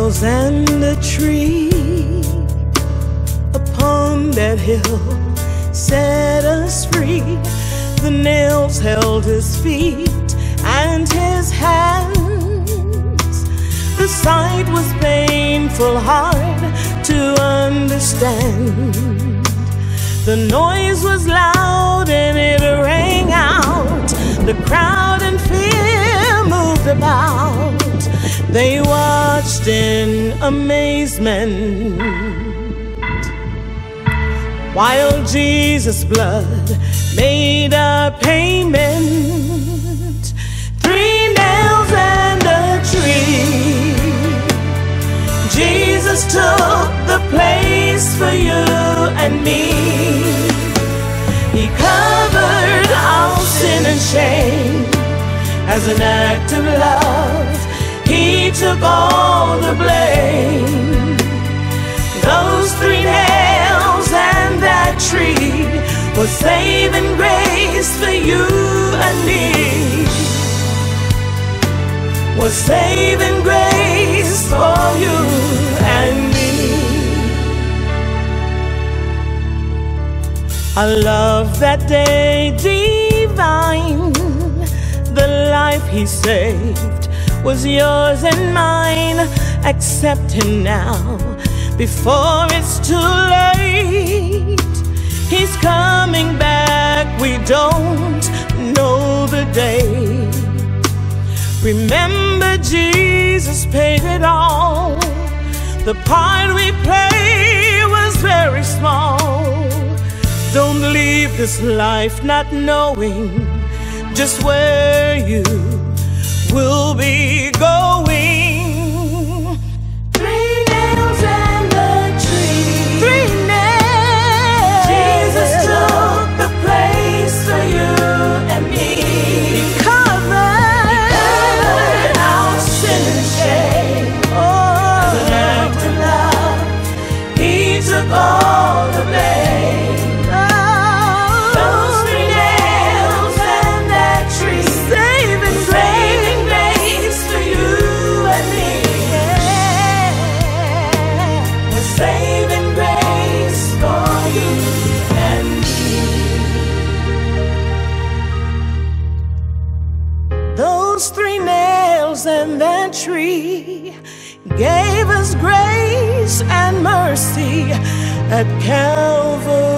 nails and a tree upon that hill set us free. The nails held his feet and his hands. The sight was painful, hard to understand. The noise was loud and it rang out. The crowd in fear moved about. They watched in amazement while Jesus' blood made a payment. 3 nails and a tree. Jesus took the place for you and me. He covered our sin and shame. As an act of love, he took all the blame. Those 3 nails and that tree was saving grace for you and me. Was saving grace for you and me. I love that day divine. The life he saved was yours and mine. Accept him now before it's too late. He's coming back, we don't know the day. Remember, Jesus paid it all. The part we play was very small. Don't leave this life not knowing just where you will be going. 3 nails and a tree. 3 nails. Jesus took the place for you and me. He covered our sin and shame. As an act of love, he took all the blame. Those 3 nails and that tree, saving grace for you and me. We're saving grace for you and me. Those 3 nails and that tree gave us grace and mercy at Calvary.